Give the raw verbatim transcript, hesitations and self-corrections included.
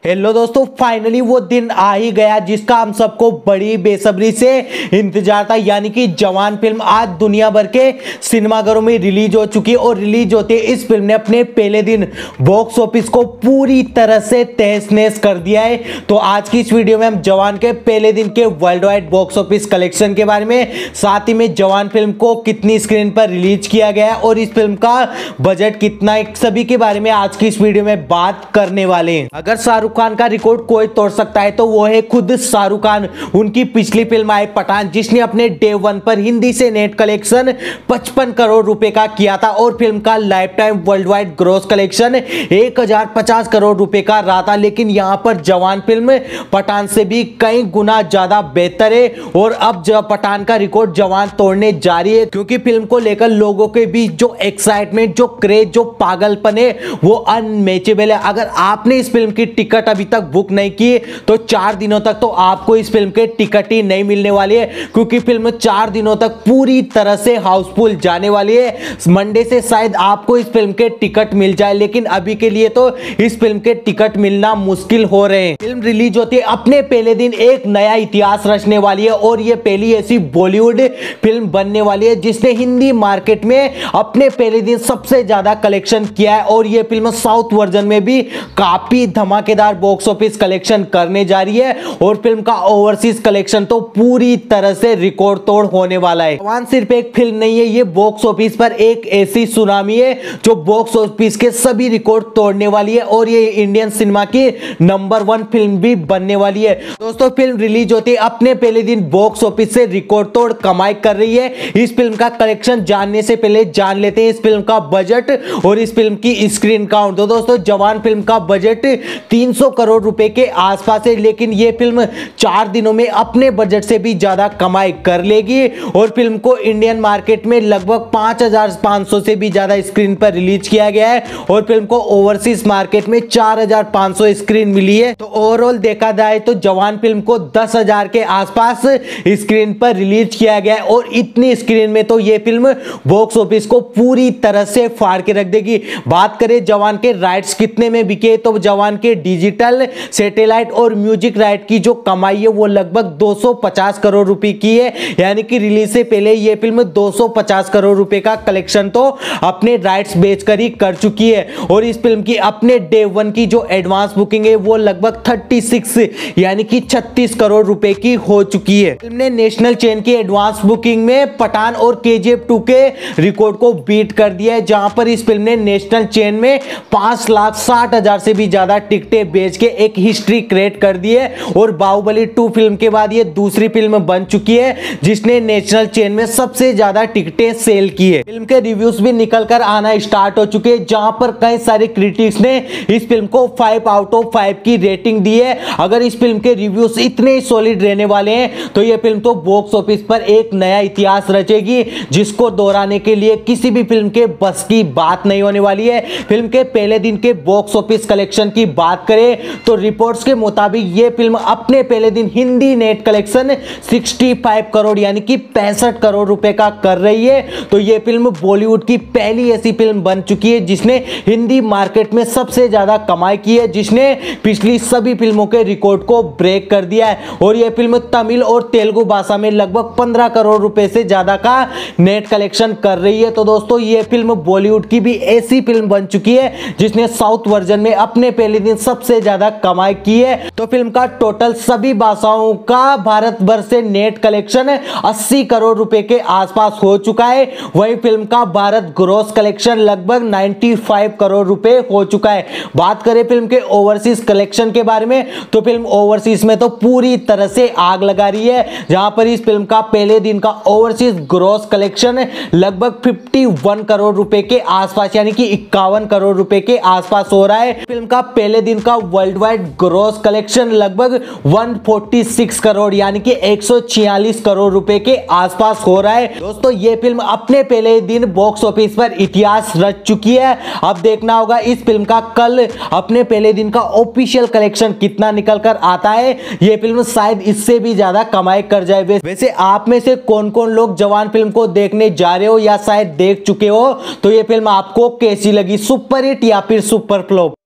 Hello दोस्तों, finally वो दिन आ ही गया जिसका हम सबको बड़ी बेसब्री से इंतजार था, यानी कि जवान फिल्म आज दुनिया भर के सिनेमाघरों में रिलीज हो चुकी है। और रिलीज होते इस फिल्म ने अपने पहले दिन बॉक्स ऑफिस को पूरी तरह से तहस नहस कर दिया है। तो आज की इस वीडियो में हम जवान के पहले दिन के worldwide box office collection के बारे में, साथ ही में जवान फिल्म को कितनी स्क्रीन पर रिलीज किया गया है और इस फिल्म का बजट कितना है, सभी के बारे में आज की इस वीडियो में बात करने वाले हैं। अगर शाहरुख खान का रिकॉर्ड कोई तोड़ सकता है तो वो है खुद शाहरुख खान। उनकी पिछली फिल्म आई पठान, जिसने अपने डे वन पर हिंदी से नेट कलेक्शन पचपन करोड़ रुपए का किया था और फिल्म का lifetime worldwide gross collection एक हजार पचास करोड़ रुपए का रहा था। लेकिन यहां पर जवान फिल्म पठान से भी कई गुना ज्यादा बेहतर है और अब जब पठान का रिकॉर्ड जवान तोड़ने जा रही है, क्योंकि फिल्म को लेकर लोगों के बीच जो एक्साइटमेंट, जो क्रेज, जो पागलपन है वो अनमैचेबल है। अगर आपने इस फिल्म की टिकट अभी तक बुक नहीं की तो चार दिनों तक तो आपको इस फिल्म के टिकट ही नहीं मिलने वाली है, क्योंकि फिल्म चार दिनों तक पूरी तरह से हाउसफुल जाने वाली है। मंडे से शायद आपको इस फिल्म के टिकट मिल जाए, लेकिन अभी के लिए तो इस फिल्म के टिकट मिलना मुश्किल हो रहे हैं। फिल्म रिलीज होती है अपने पहले दिन एक नया इतिहास रचने वाली है और यह पहली ऐसी बॉलीवुड फिल्म बनने वाली है जिसने हिंदी मार्केट में अपने पहले दिन सबसे ज्यादा कलेक्शन किया है। और यह फिल्म साउथ वर्जन में भी काफी धमाकेदार बॉक्स ऑफिस कलेक्शन करने जा रही है और फिल्म का ओवरसीज कलेक्शन तो पूरी तरह से रिकॉर्ड तोड़ होने वाला है। जवान सिर्फ एक फिल्म नहीं है, ये बॉक्स ऑफिस पर एक ऐसी सुनामी है जो बॉक्स ऑफिस के सभी रिकॉर्ड तोड़ने वाली है और ये इंडियन सिनेमा की नंबर वन फिल्म भी बनने वाली है। दोस्तों, फिल्म रिलीज होती है अपने पहले दिन बॉक्स ऑफिस से रिकॉर्ड तोड़ कमाई कर रही है। इस फिल्म का कलेक्शन जानने से पहले जान लेते हैं इस फिल्म का बजट और इस फिल्म की स्क्रीन काउंट। तो दोस्तों, जवान फिल्म का बजट तीन सौ करोड़ रुपए के आसपास है, लेकिन यह फिल्म चार दिनों में अपने बजट से भी ज्यादा कमाई कर लेगी और फिल्म को इंडियन मार्केट में लगभग पांच हजार पांच सौ से भी ज्यादा स्क्रीन पर रिलीज किया गया है और फिल्म को ओवरसीज मार्केट में चार हजार पांच सौ स्क्रीन मिली है। तो ओवरऑल देखा जाए तो जवान फिल्म को दस हजार के आसपास स्क्रीन पर रिलीज किया गया है और इतनी स्क्रीन में तो यह फिल्म बॉक्स ऑफिस को पूरी तरह से फाड़ के रख देगी। बात करें जवान के राइट्स कितने में बिके, तो जवान के डिजिटल, सैटेलाइट और म्यूजिक राइट की जो कमाई है वो लगभग दो सौ पचास करोड़ रुपए की है, यानी कि रिलीज से पहले ये फिल्म दो सौ पचास करोड़ रुपए का कलेक्शन तो अपने राइट्स बेचकर ही कर चुकी है। और इस फिल्म की अपने डे वन की जो एडवांस बुकिंग है वो लगभग छत्तीस यानी कि छत्तीस करोड़ रुपए की हो चुकी है। फिल्म ने नेशनल चेन की एडवांस बुकिंग में पठान और केजीएफ टू के रिकॉर्ड को बीट कर दिया है, जहां पर इस फिल्म ने नेशनल चेन में पांच लाख साठ हजार से भी ज्यादा टिकटें बेच के एक हिस्ट्री क्रिएट कर दी है। और बाहुबली टू फिल्म के बाद ये दूसरी फिल्म बन चुकी है जिसने नेशनल चेन में सबसे ज्यादा टिकटें सेल की है। फिल्म के रिव्यूज भी निकल कर आना स्टार्ट हो चुके हैं, जहां पर कई सारे क्रिटिक्स ने इस फिल्म को फाइव आउट ऑफ फाइव की रेटिंग दी है। अगर इस फिल्म के रिव्यूज इतने सॉलिड रहने वाले हैं तो यह फिल्म तो बॉक्स ऑफिस पर एक नया इतिहास रचेगी, जिसको दोहराने के लिए किसी भी फिल्म के बस की बात नहीं होने वाली है। फिल्म के पहले दिन के बॉक्स ऑफिस कलेक्शन की बात करें तो रिपोर्ट्स के मुताबिक यह फिल्म अपने पहले दिन हिंदी नेट कलेक्शन पैंसठ करोड़ यानी कि पैंसठ करोड़ रुपए का कर रही है। तो यह फिल्म बॉलीवुड की पहली ऐसी फिल्म बन चुकी है जिसने हिंदी मार्केट में सबसे ज्यादा कमाई की है, जिसने पिछली सभी फिल्मों के रिकॉर्ड को ब्रेक कर दिया है। और यह फिल्म तमिल और तेलुगु भाषा में लगभग पंद्रह करोड़ रुपए से ज्यादा का नेट कलेक्शन कर रही है। तो दोस्तों, यह फिल्म बॉलीवुड की भी ऐसी फिल्म बन चुकी है जिसने साउथ वर्जन में अपने पहले दिन सबसे ज्यादा कमाई की है। तो फिल्म का टोटल सभी भाषाओं का भारत भर से नेट कलेक्शन अस्सी करोड़ रुपए के आसपास हो चुका है। वही फिल्म का भारत ग्रॉस कलेक्शन लगभग पचानवे करोड़ रुपए हो चुका है। बात करें फिल्म के ओवरसीज कलेक्शन के बारे में तो फिल्म ओवरसीज में तो पूरी तरह से आग लगा रही है, जहां पर इस फिल्म का पहले दिन का ओवरसीज ग्रॉस कलेक्शन लगभग इक्यावन करोड़ रुपए के आसपास यानी कि इक्यावन करोड़ रुपए के आसपास हो रहा है। फिल्म का पहले दिन का वर्ल्ड वाइड ग्रॉस कलेक्शन लगभग एक सौ छियालीस करोड़ यानी कि एक सौ छियालीस करोड़ रुपए के आसपास हो रहा है। दोस्तों, यह फिल्म अपने पहले दिन बॉक्स ऑफिस पर इतिहास रच चुकी है। अब देखना होगा इस फिल्म का कल अपने पहले दिन का ऑफिशियल कलेक्शन कितना निकल कर आता है। यह फिल्म शायद इससे भी ज्यादा कमाई कर जाए। वैसे आप में से कौन कौन लोग जवान फिल्म को देखने जा रहे हो या शायद देख चुके हो, तो यह फिल्म आपको कैसी लगी, सुपर हिट या फिर सुपर फ्लॉप?